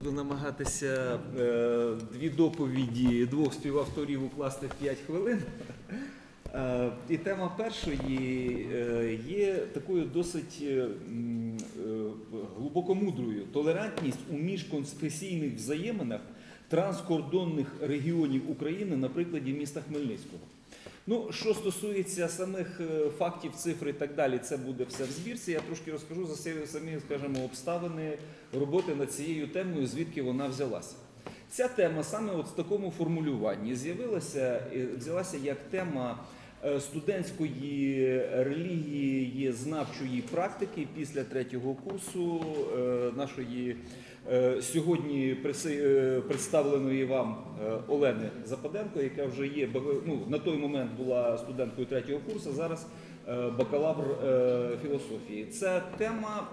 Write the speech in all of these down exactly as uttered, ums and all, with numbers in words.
Буду намагатися е, дві доповіді двох співавторів укласти в п'ять хвилин. Е, і тема першої е, є такою досить е, глибокомудрою. Толерантність у міжконфесійних взаєминах транскордонних регіонів України на прикладі міста Хмельницького. Ну, що стосується самих фактів, цифр і так далі, це буде все в збірці. Я трошки розкажу за самі, скажімо, обставини роботи над цією темою, звідки вона взялася. Ця тема саме от в такому формулюванні з'явилася, взялася як тема студентської релігії знавчої практики після третього курсу нашої сьогодні представленої вам Олени Западенко, яка вже є, ну, на той момент була студенткою третього курсу, зараз бакалавр філософії. Ця тема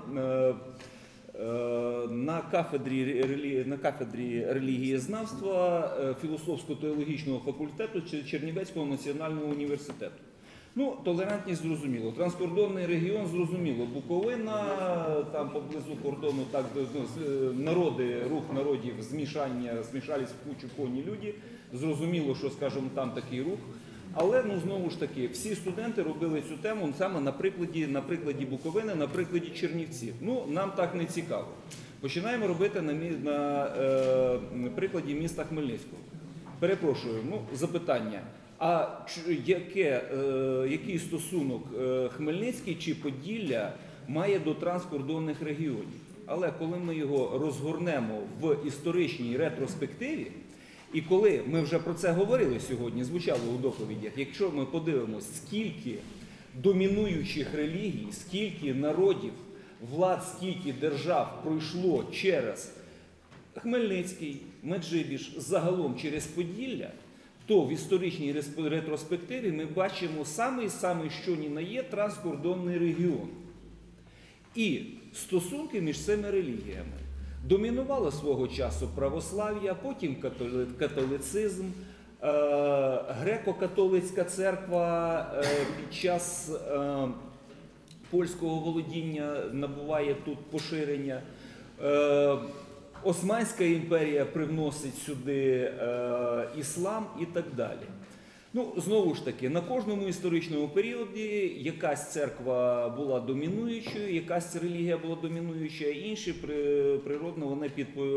на кафедрі, на кафедрі релігієзнавства філософсько-теологічного факультету Чернівецького національного університету. Ну, толерантність зрозуміло, транскордонний регіон зрозуміло, Буковина, там поблизу кордону, так, ну, народи, рух народів, змішання, змішались в кучу коні люди, зрозуміло, що, скажімо, там такий рух. Але, ну, знову ж таки, всі студенти робили цю тему саме на прикладі, на прикладі Буковини, на прикладі Чернівців. Ну, нам так не цікаво. Починаємо робити на, на е, прикладі міста Хмельницького. Перепрошую, ну, запитання. А яке, е, який стосунок е, Хмельницький чи Поділля має до транскордонних регіонів? Але коли ми його розгорнемо в історичній ретроспективі, і коли ми вже про це говорили сьогодні, звучало у доповідях, якщо ми подивимося, скільки домінуючих релігій, скільки народів, влад, скільки держав пройшло через Хмельницький, Меджибіж, загалом через Поділля, то в історичній ретроспективі ми бачимо самий-самий що ні на є транскордонний регіон. І стосунки між цими релігіями. Домінувало свого часу православ'я, потім католицизм, греко-католицька церква під час польського володіння набуває тут поширення. Османська імперія привносить сюди е, іслам і так далі. Ну, знову ж таки, на кожному історичному періоді якась церква була домінуючою, якась релігія була домінуюча, а інші природно вони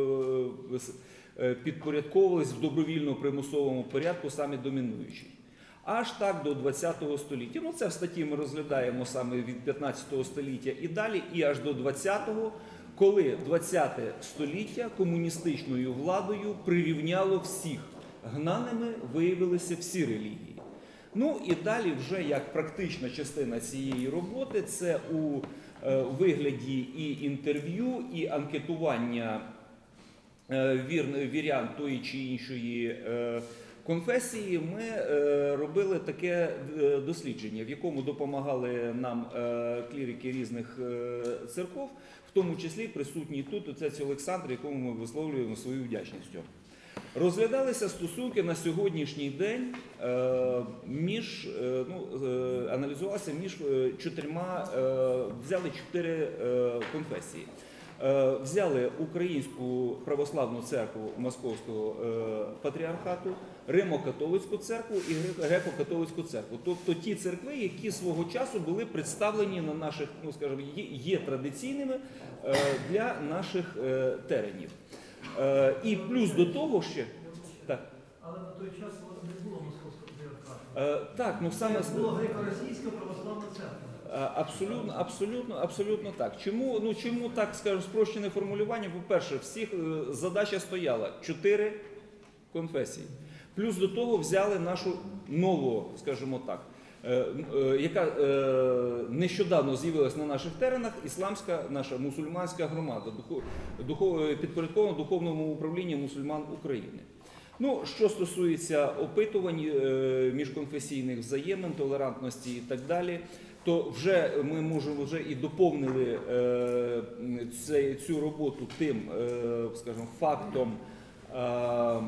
підпорядковувались в добровільно-примусовому порядку саме домінуючій. Аж так до ХХ століття. Ну, це в статті ми розглядаємо саме від п'ятнадцятого століття і далі, і аж до ХХ, коли ХХ століття комуністичною владою прирівняло всіх. Гнаними виявилися всі релігії. Ну і далі вже як практична частина цієї роботи, це у е, вигляді і інтерв'ю, і анкетування е, вір, вірян тої чи іншої е, конфесії, ми е, робили таке е, дослідження, в якому допомагали нам е, клірики різних е, церков, в тому числі присутній тут отець Олександр, якому ми висловлюємо свою вдячність. Розглядалися стосунки на сьогоднішній день е, між, е, ну, е, аналізувалися між чотирма, е, взяли чотири е, конфесії. Е, взяли Українську православну церкву Московського е, патріархату, Римо-католицьку церкву і Греко-католицьку церкву. Тобто ті церкви, які свого часу були представлені на наших, ну, скажімо, є, є традиційними е, для наших е, теренів. Е, і плюс до того ще... Так. Але на той час не було Московського патріархату. Е, так, ну саме... Це була греко-російська православна церква. Абсолютно, абсолютно, абсолютно так. Чому, ну, чому так, скажу, спрощене формулювання? По-перше, всіх задача стояла чотири конфесії. Плюс до того взяли нашу нову, скажімо так, е, е, яка е, нещодавно з'явилась на наших теренах, ісламська наша мусульманська громада, духов, духов, підпорядкована Духовному управлінню мусульман України. Ну, що стосується опитувань е, міжконфесійних взаємин, толерантності і так далі, то вже ми можемо вже і доповнили е, це, цю роботу тим, е, скажімо, фактом е,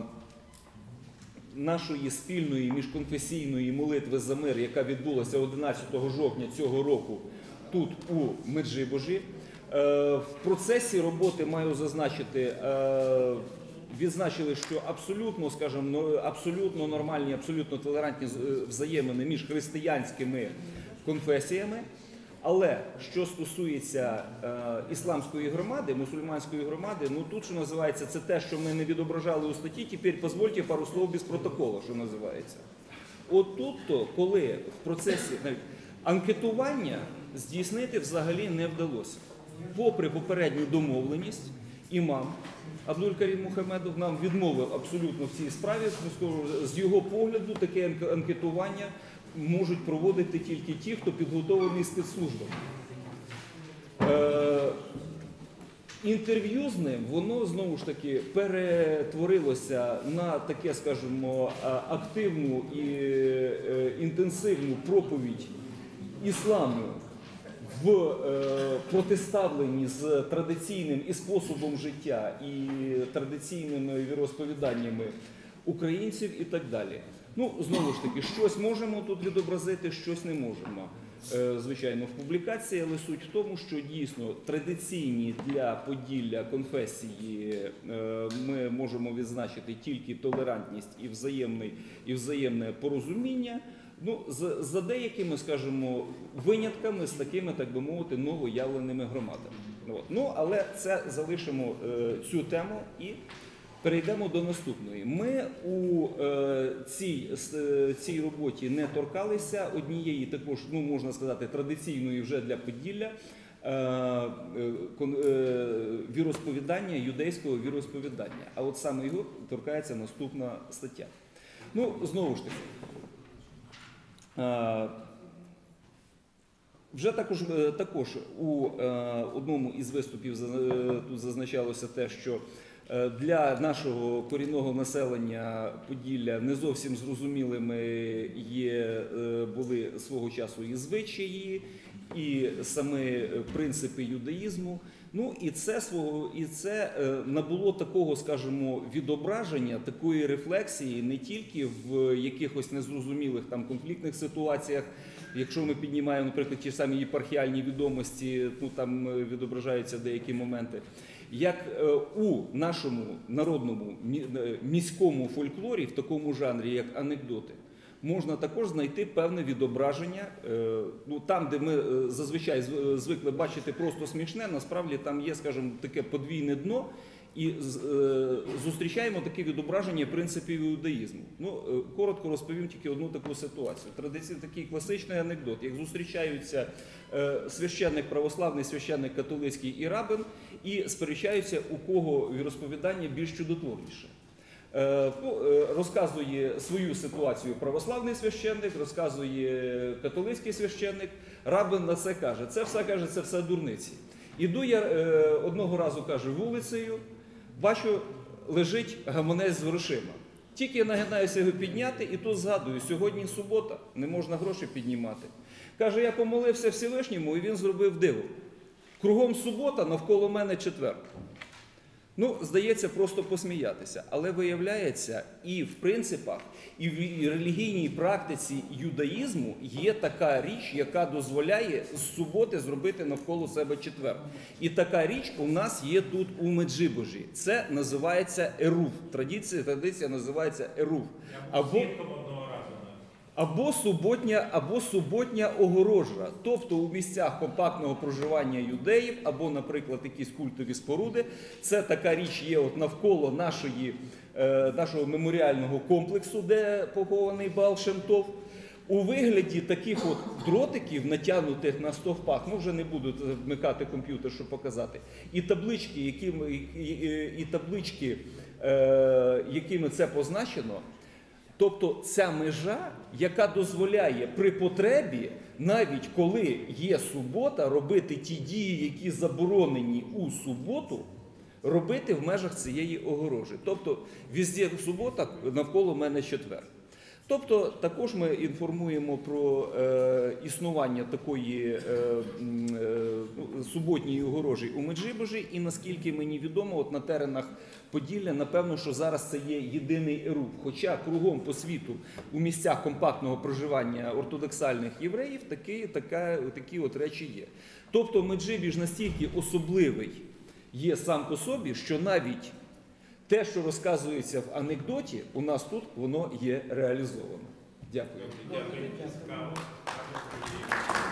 нашої спільної міжконфесійної молитви за мир, яка відбулася одинадцятого жовтня цього року тут у Меджибожі. Е, В процесі роботи маю зазначити, е, відзначили, що абсолютно, скажімо, но- абсолютно нормальні, абсолютно толерантні з- е, взаємини між християнськими конфесіями. Але що стосується е, ісламської громади, мусульманської громади, ну тут, що називається, це те, що ми не відображали у статті, тепер дозвольте пару слов без протоколу, що називається. От тут-то, коли в процесі навіть анкетування здійснити взагалі не вдалося. Попри попередню домовленість, імам Абдуль-Карім Мухамедов нам відмовив абсолютно в цій справі. З його погляду таке анк- анкетування можуть проводити тільки ті, хто підготовлений спецслужбами. Е, Інтерв'ю з ним, воно знову ж таки перетворилося на таке, скажімо, а, активну і е, інтенсивну проповідь ісламу в е, протиставленні з традиційним і способом життя, і традиційними віросповіданнями українців і так далі. Ну, знову ж таки, щось можемо тут відобразити, щось не можемо. Е, Звичайно, в публікації, але суть в тому, що дійсно традиційні для Поділля конфесії е, ми можемо відзначити тільки толерантність і взаємний, і взаємне порозуміння. Ну, з- за деякими, скажімо, винятками з такими, так би мовити, новоявленими громадами. От. Ну, але це залишимо е, цю тему і перейдемо до наступної. Ми у е, цій, с- е, цій роботі не торкалися однієї також, ну можна сказати, традиційної вже для Поділля е, е, кон- е, віросповідання, юдейського віросповідання. А от саме його торкається наступна стаття. Ну, знову ж таки. Е, Вже також, е, також у е, одному із виступів за- е, тут зазначалося те, що е, для нашого корінного населення Поділля не зовсім зрозумілими є, е, були свого часу і звичаї, і саме принципи юдаїзму. Ну і це свого, і це е, набуло такого, скажімо, відображення, такої рефлексії не тільки в якихось незрозумілих там конфліктних ситуаціях. Якщо ми піднімаємо, наприклад, ті ж самі єпархіальні відомості, ну там е, відображаються деякі моменти. Як е, у нашому народному мі- е, міському фольклорі, в такому жанрі, як анекдоти, можна також знайти певне відображення. е, Ну, там, де ми е, зазвичай зв- звикли бачити просто смішне, насправді там є, скажімо, таке подвійне дно, і з- е, зустрічаємо таке відображення принципів іудаїзму. Ну, е, коротко розповім тільки одну таку ситуацію. Традиційний такий класичний анекдот. Як зустрічаються е, священник православний, священник католицький і рабин, і сперечаються, у кого віросповідання більш чудотворніше. Е, ну, е, Розказує свою ситуацію православний священник, розказує католицький священник, рабин на це каже. Це все каже, це все дурниці. Іду я е, одного разу, каже, вулицею, бачу, лежить гаманець з грошима. Тільки я нагинаюся його підняти, і тут згадую, сьогодні субота, не можна гроші піднімати. Каже, я помолився Всевишньому, і він зробив диво. Кругом субота, навколо мене четвер. Ну, здається, просто посміятися. Але виявляється, і в принципах, і в релігійній практиці юдаїзму є така річ, яка дозволяє з суботи зробити навколо себе четвер. І така річ у нас є тут у Меджибожі. Це називається ерув. Традиція, традиція називається ерув. Або... Або суботня, або суботня огорожа, тобто у місцях компактного проживання юдеїв, або, наприклад, якісь культові споруди. Це така річ є от навколо нашої, е, нашого меморіального комплексу, де похований Баал Шем Тов. У вигляді таких от дротиків, натягнутих на стовпах, ну вже не буду вмикати комп'ютер, щоб показати, і таблички, якими, і, і, і таблички, е, якими це позначено. Тобто ця межа, яка дозволяє при потребі, навіть коли є субота, робити ті дії, які заборонені у суботу, робити в межах цієї огорожі. Тобто, везде субота, навколо мене четвер. Тобто також ми інформуємо про е, існування такої е, м, е, суботньої огорожі у Меджибожі, і наскільки мені відомо, от на теренах Поділля, напевно, що зараз це є єдиний ЕРУП. Хоча кругом по світу у місцях компактного проживання ортодоксальних євреїв такі, така, такі от речі є. Тобто Меджибіж настільки особливий є сам по собі, що навіть те, що розказується в анекдоті, у нас тут воно є реалізовано. Дякую. Дякую. Цікаво.